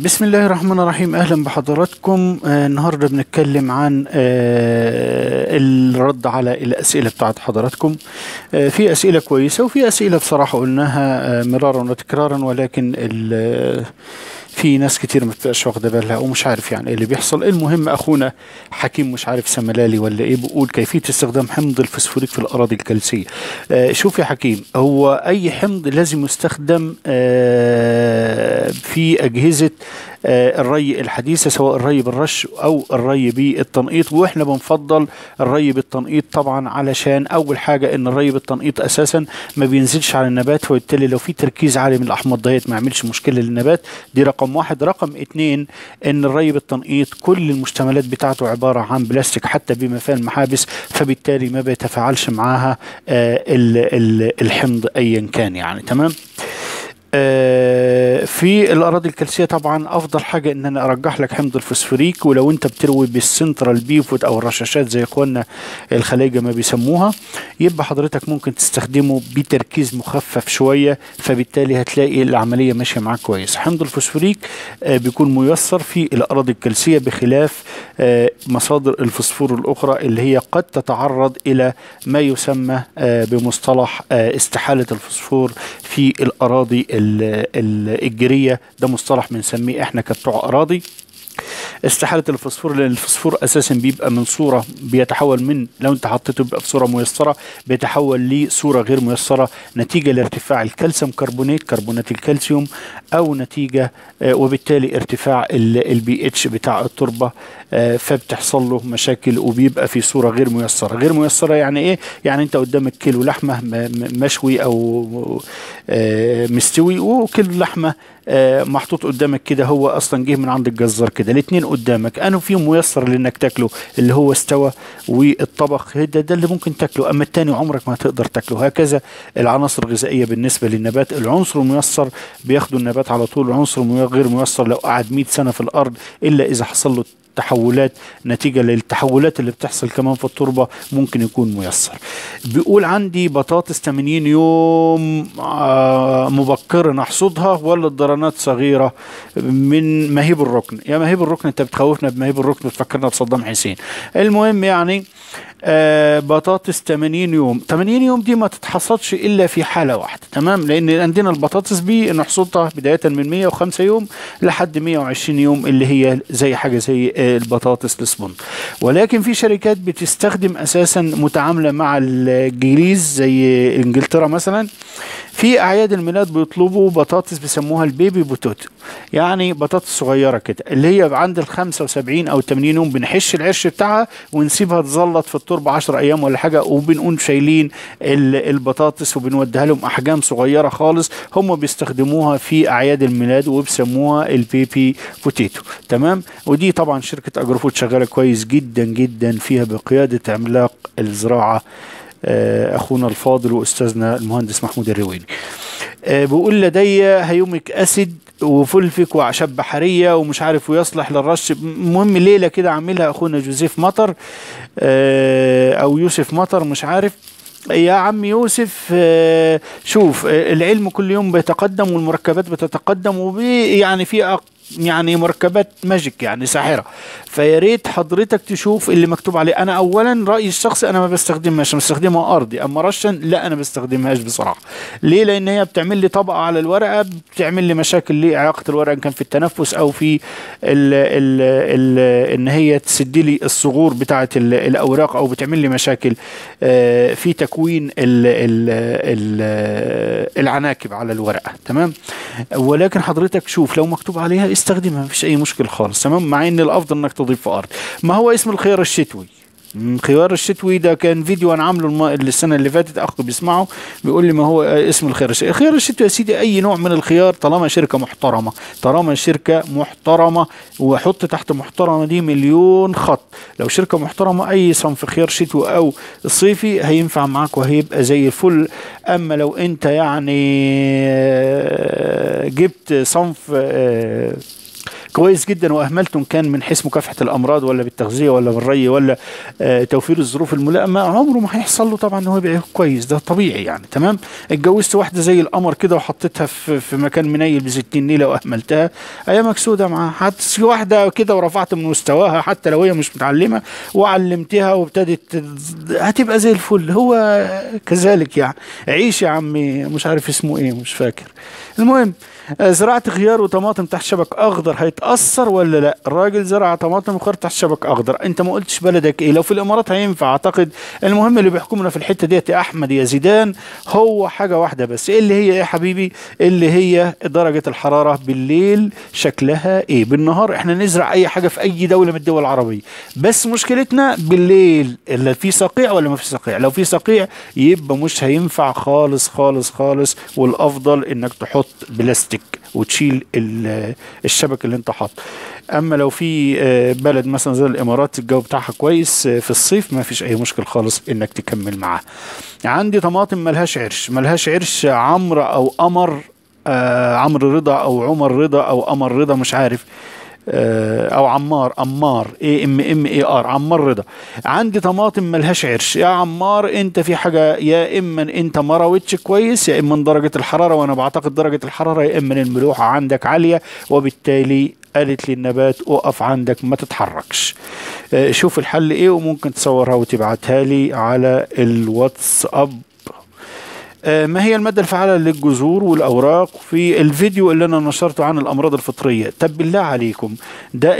بسم الله الرحمن الرحيم. أهلا بحضراتكم. النهاردة بنتكلم عن الرد على الأسئلة بتاعت حضراتكم. في أسئلة كويسة وفي أسئلة بصراحة قلناها مرارا وتكرارا، ولكن في ناس كتير ما بتبقاش واخده بالها ومش عارف يعني ايه اللي بيحصل. المهم اخونا حكيم مش عارف سملالي ولا ايه بيقول كيفيه استخدام حمض الفسفوريك في الاراضي الكلسيه. شوف يا حكيم، هو اي حمض لازم يستخدم في اجهزه الري الحديثة، سواء الري بالرش أو الري بالتنقيط، وإحنا بنفضل الري بالتنقيط طبعا، علشان أول حاجة إن الري بالتنقيط أساسا ما بينزلش على النبات، فبالتالي لو في تركيز عالي من الأحماض ديت ما يعملش مشكلة للنبات. دي رقم واحد. رقم اتنين، إن الري بالتنقيط كل المشتملات بتاعته عبارة عن بلاستيك حتى بما فيها المحابس، فبالتالي ما بيتفاعلش معاها الحمض أيا كان يعني. تمام. في الاراضي الكلسيه طبعا افضل حاجه ان انا ارجح لك حمض الفوسفوريك، ولو انت بتروي بالسنترال بيفوت او الرشاشات زي اخواننا الخلايجه ما بيسموها، يبقى حضرتك ممكن تستخدمه بتركيز مخفف شويه، فبالتالي هتلاقي العمليه ماشيه معاك كويس. حمض الفوسفوريك بيكون ميسر في الاراضي الكلسيه بخلاف مصادر الفوسفور الاخرى اللي هي قد تتعرض الى ما يسمى بمصطلح استحاله الفوسفور في الاراضي الجيريه. ده مصطلح بنسميه احنا كبتوع اراضي استحاله الفوسفور، لان الفوسفور اساسا بيبقى من صوره بيتحول من، لو انت حطيته بيبقى في صوره ميسره بيتحول لصوره غير ميسره نتيجه لارتفاع الكالسيوم كربونات الكالسيوم، او نتيجه وبالتالي ارتفاع البي اتش بتاع التربه، فبتحصل له مشاكل وبيبقى في صوره غير ميسره. غير ميسره يعني ايه؟ يعني انت قدامك كيلو لحمه مشوي او مستوي، وكيلو لحمه محطوط قدامك كده، هو اصلا جه من عند الجزار كده، الاثنين قدامك، انه فيهم ميسر لانك تاكله اللي هو استوى والطبخ ده اللي ممكن تاكله، اما الثاني عمرك ما هتقدر تاكله. هكذا العناصر الغذائيه بالنسبه للنبات، العنصر الميسر بياخده النبات على طول، العنصر غير ميسر لو قعد 100 سنه في الارض الا اذا حصل له تحولات نتيجة للتحولات اللي بتحصل كمان في التربة ممكن يكون ميسر. بيقول عندي بطاطس 80 يوم مبكرة نحصدها ولا الضرنات صغيرة من مهيب الركن؟ يا مهيب الركن انت بتخوفنا بمهيب الركن وتفكرنا بصدام حسين. المهم يعني بطاطس 80 يوم. 80 يوم دي ما تتحصدش الا في حاله واحده، تمام، لان عندنا البطاطس نحصدها بدايه من 105 يوم لحد 120 يوم اللي هي زي حاجه زي البطاطس الاسبند. ولكن في شركات بتستخدم اساسا متعامله مع الجليز زي انجلترا مثلا، في اعياد الميلاد بيطلبوا بطاطس بيسموها البيبي بوتوتو، يعني بطاطس صغيره كده اللي هي عند ال 75 او 80 يوم بنحش العرش بتاعها ونسيبها تزلط في التربه 10 ايام ولا حاجه، وبنقوم شايلين البطاطس وبنوديها لهم احجام صغيره خالص. هم بيستخدموها في اعياد الميلاد وبيسموها البيبي بوتيتو. تمام. ودي طبعا شركه اجروفود شغاله كويس جدا جدا فيها بقياده عملاق الزراعه اخونا الفاضل واستاذنا المهندس محمود الرويني. بيقول لدي هيوميك اسيد وفلفك واعشاب بحريه ومش عارف ويصلح للرش. المهم ليله كده عاملها اخونا جوزيف مطر او يوسف مطر مش عارف. يا عم يوسف شوف العلم كل يوم بيتقدم والمركبات بتتقدم، ويعني في يعني مركبات ماجيك يعني ساحره، فيا ريت حضرتك تشوف اللي مكتوب عليه. انا اولا رايي الشخصي انا ما بستخدمهاش، بستخدمها ارضي، اما رشا لا انا بستخدمهاش بصراحه. ليه؟ لان هي بتعمل لي طبقه على الورقه، بتعمل لي مشاكل لاعاقه الورقه ان كان في التنفس او في ان هي تسد لي الصغور بتاعه الاوراق، او بتعمل لي مشاكل في تكوين العناكب على الورقه. تمام. ولكن حضرتك شوف لو مكتوب عليها استخدمها، مفيش اي مشكله خالص. تمام. مع ان الافضل انك تضيف في ارض. ما هو اسم الخيار الشتوي. خيار الشتوي ده كان فيديو انا عامله السنه اللي فاتت، اخ بيسمعه بيقول لي ما هو اسم الخيار الشتوي. الخيار الشتوي يا سيدي اي نوع من الخيار طالما شركه محترمه، طالما شركه محترمه، وحط تحت محترمه دي مليون خط. لو شركه محترمه اي صنف خيار شتوي او صيفي هينفع معاك وهيبقى زي الفل. اما لو انت يعني جبت صنف كويس جدا واهملته، ان كان من حيث مكافحه الامراض ولا بالتغذيه ولا بالري ولا توفير الظروف الملائمه، عمره ما هيحصل له طبعا ان هو يبقى كويس، ده طبيعي يعني. تمام. اتجوزت واحده زي القمر كده وحطيتها في مكان منيل ب 60 نيله واهملتها، ايامك سودة معاها. حتى واحده كده ورفعت من مستواها حتى لو هي مش متعلمه وعلمتها وابتدت، هتبقى زي الفل. هو كذلك يعني. عيش يا عمي، مش عارف اسمه ايه، مش فاكر. المهم، زرعت خيار وطماطم تحت شبك اخضر، هيتاثر ولا لا؟ الراجل زرع طماطم وخيار تحت شبك اخضر، انت ما قلتش بلدك ايه. لو في الامارات هينفع اعتقد. المهم اللي بيحكمنا في الحته ديت يا احمد يا زيدان هو حاجه واحده بس، اللي هي ايه يا حبيبي؟ اللي هي درجه الحراره بالليل شكلها ايه. بالنهار احنا نزرع اي حاجه في اي دوله من الدول العربيه، بس مشكلتنا بالليل اللي في صقيع ولا ما في صقيع. لو في صقيع يبقى مش هينفع خالص خالص خالص، والافضل انك تحط بلاستيك وتشيل الشبك اللي انت حاطه. اما لو في بلد مثلا زي الامارات الجو بتاعها كويس في الصيف، ما فيش اي مشكل خالص انك تكمل معاه. عندي طماطم ملهاش عرش، ملهاش عرش، عمرو او قمر، عمرو رضا او عمر رضا او قمر رضا، مش عارف، او عمار AMMAR، عمار رضا. عندي طماطم ملهاش عرش. يا عمار انت في حاجه، يا اما انت ما راوتش كويس، يا اما درجه الحراره، وانا بعتقد درجه الحراره، يا اما الملوحه عندك عاليه، وبالتالي قالت للنبات اقف عندك ما تتحركش. شوف الحل ايه، وممكن تصورها وتبعتها لي على الواتساب. ما هي المادة الفعالة للجذور والأوراق في الفيديو اللي أنا نشرته عن الأمراض الفطرية؟ طب بالله عليكم، ده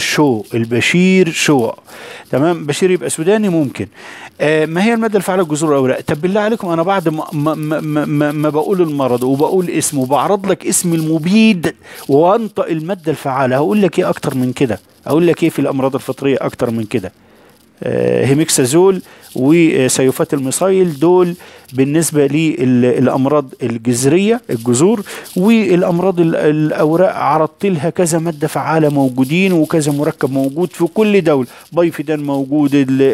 البشير شو. تمام. بشير يبقى سوداني ممكن. ما هي المادة الفعالة للجذور والأوراق؟ طب بالله عليكم، أنا بعد ما بقول المرض وبقول اسمه وبعرض لك اسم المبيد وأنطق المادة الفعالة، هقول لك إيه أكتر من كده؟ أقول لك إيه في الأمراض الفطرية أكتر من كده؟ هيميكسازول وسيوفات الميثايل، دول بالنسبة للأمراض الجذرية الجذور. والأمراض الأوراق عرضت لها كذا مادة فعالة موجودين وكذا مركب موجود في كل دولة. بايفيدان موجود،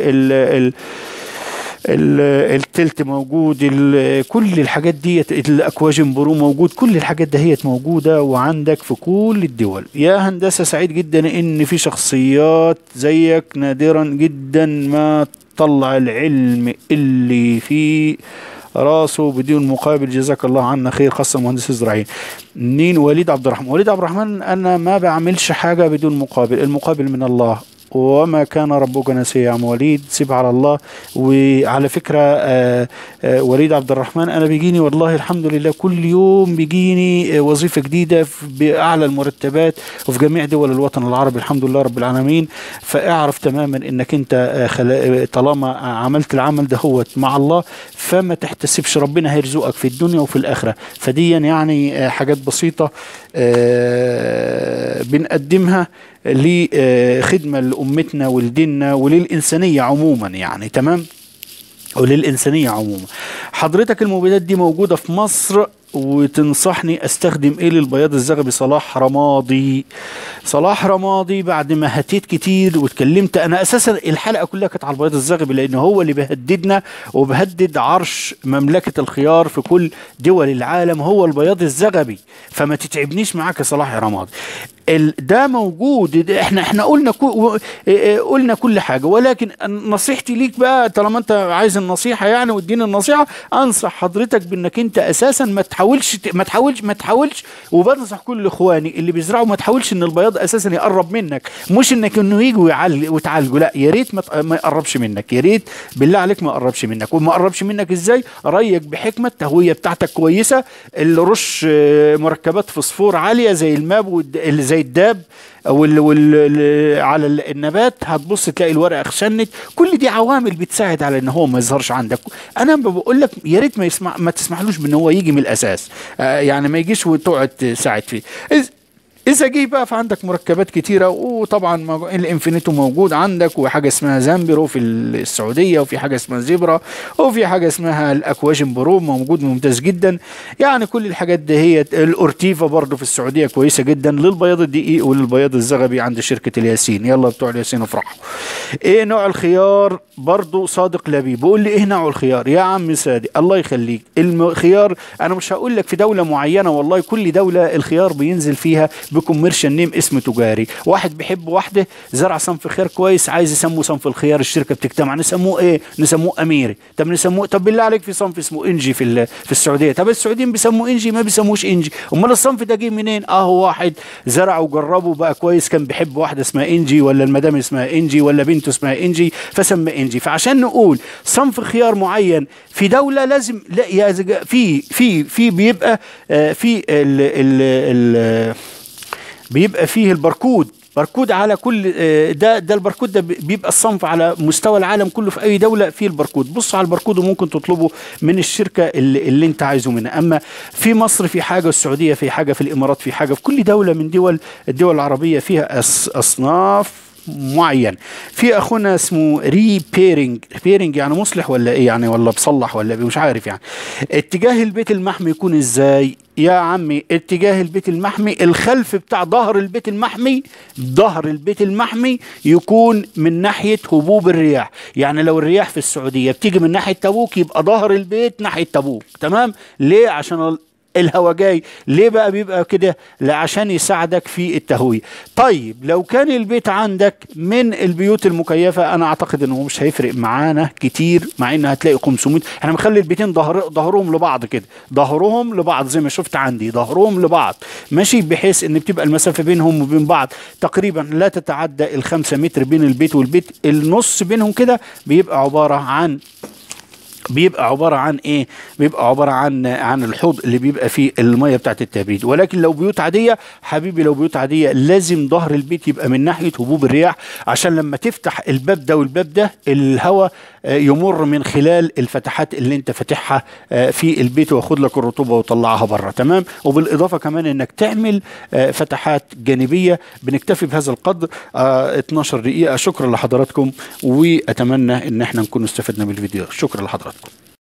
التلت موجود، كل الحاجات دي، الاكواجين برو موجود، كل الحاجات دهيت موجودة وعندك في كل الدول. يا هندسة سعيد جدا ان في شخصيات زيك، نادرا جدا ما تطلع العلم اللي في راسه بدون مقابل، جزاك الله عنا خير، خاصة مهندس الزراعيين. منين؟ وليد عبد الرحمن. وليد عبد الرحمن، انا ما بعملش حاجة بدون مقابل، المقابل من الله، وما كان ربك نسيا يا عم وليد، سيب على الله. وعلى فكرة وليد عبد الرحمن، أنا بيجيني والله الحمد لله كل يوم بيجيني وظيفة جديدة بأعلى المرتبات وفي جميع دول الوطن العربي، الحمد لله رب العالمين. فاعرف تماما أنك أنت طالما عملت العمل ده هو مع الله، فما تحتسبش، ربنا هيرزقك في الدنيا وفي الآخرة. فدي يعني حاجات بسيطة بنقدمها لخدمة لأمتنا ولديننا وللإنسانية عموما يعني. تمام. وللإنسانية عموما. حضرتك المبيدات دي موجودة في مصر، وتنصحني استخدم ايه للبياض الزغبي؟ صلاح رماضي. بعد ما هتيت كتير واتكلمت، انا اساسا الحلقه كلها كانت على البياض الزغبي، لانه هو اللي بيهددنا وبهدد عرش مملكه الخيار في كل دول العالم، هو البياض الزغبي. فما تتعبنيش معاك يا صلاح يا رماضي. ده موجود، احنا قلنا كل حاجه، ولكن نصيحتي ليك بقى، طالما انت عايز النصيحه يعني واديني النصيحه، انصح حضرتك بانك انت اساسا ما تحاولش. وبنصح كل اخواني اللي بيزرعوا، ما تحاولش ان البياض اساسا يقرب منك، مش انه يجي وتعالجه، لا، يا ريت ما يقربش منك، يا ريت بالله عليك ما يقربش منك. وما يقربش منك ازاي؟ ريك بحكمه، التهويه بتاعتك كويسه، اللي رش مركبات فوسفور عاليه زي الماب زي الداب على النبات، هتبص تلاقي الورقه خشنت. كل دي عوامل بتساعد على ان هو ما يظهرش عندك. انا بقول لك يا ريت ما تسمحلوش بان هو يجي من الاساس، يعني ما يجيش وتقعد تساعد فيه. إذا جه بقى فعندك مركبات كتيرة، وطبعا الانفينيتو موجود عندك، وحاجة اسمها زامبرو في السعودية، وفي حاجة اسمها زيبرا، وفي حاجة اسمها الأكواجين برو موجود ممتاز جدا. يعني كل الحاجات دي هي الأورتيفا برضو في السعودية كويسة جدا للبياض الدقيق وللبياض الزغبي عند شركة الياسين. يلا بتوع الياسين افرحوا. ايه نوع الخيار؟ برضو صادق لبيب بيقول لي ايه نوع الخيار يا عم سادي، الله يخليك. الخيار انا مش هقول لك في دولة معينة، والله كل دولة الخيار بينزل فيها بكوميرشال نيم، اسم تجاري. واحد بيحب واحده زرع صنف خيار كويس عايز يسموه صنف الخيار، الشركه بتجتمع نسموه ايه؟ نسموه اميري. طب نسموه، طب بالله عليك في صنف اسمه انجي في السعوديه، طب السعوديين بيسموه انجي؟ ما بيسموش انجي. امال الصنف ده جه منين؟ هو واحد زرعه وجربه بقى كويس، كان بيحب واحده اسمها انجي، ولا المدام اسمها انجي، ولا بنته اسمها انجي فسمى انجي. فعشان نقول صنف خيار معين في دوله لازم لا يا في بيبقى في بيبقى فيه الباركود، باركود على كل ده الباركود ده بيبقى الصنف على مستوى العالم كله، في اي دوله فيه الباركود. بص على الباركود وممكن تطلبه من الشركه اللي انت عايزه منها. اما في مصر في حاجه، السعوديه في حاجه، في الامارات في حاجه، في كل دوله من الدول العربيه فيها اصناف معين. في اخونا اسمه ريبيرنج يعني مصلح ولا ايه يعني، ولا بصلح ولا مش عارف يعني. اتجاه البيت المحمي يكون ازاي يا عمي؟ اتجاه البيت المحمي الخلف بتاع ظهر البيت المحمي، ظهر البيت المحمي يكون من ناحية هبوب الرياح. يعني لو الرياح في السعودية بتيجي من ناحية تبوك يبقى ظهر البيت ناحية تبوك. تمام؟ ليه؟ عشان الهواء جاي. ليه بقى بيبقى كده؟ لا عشان يساعدك في التهوية. طيب لو كان البيت عندك من البيوت المكيفة، انا اعتقد انه مش هيفرق معانا كتير، مع ان هتلاقي 500. احنا بنخلي البيتين ظهرهم لبعض كده، ظهرهم لبعض زي ما شفت عندي، ظهرهم لبعض ماشي، بحيث ان بتبقى المسافة بينهم وبين بعض تقريبا لا تتعدى ال5 متر بين البيت والبيت. النص بينهم كده بيبقى عبارة عن ايه؟ بيبقى عباره عن الحوض اللي بيبقى فيه الميه بتاعت التبريد. ولكن لو بيوت عاديه حبيبي، لو بيوت عاديه لازم ظهر البيت يبقى من ناحيه هبوب الرياح، عشان لما تفتح الباب ده والباب ده الهواء يمر من خلال الفتحات اللي انت فاتحها في البيت، وياخد لك الرطوبه ويطلعها بره. تمام؟ وبالاضافه كمان انك تعمل فتحات جانبيه. بنكتفي بهذا القدر، 12 دقيقه. شكرا لحضراتكم، واتمنى ان احنا نكون استفدنا بالفيديو. شكرا لحضراتكم.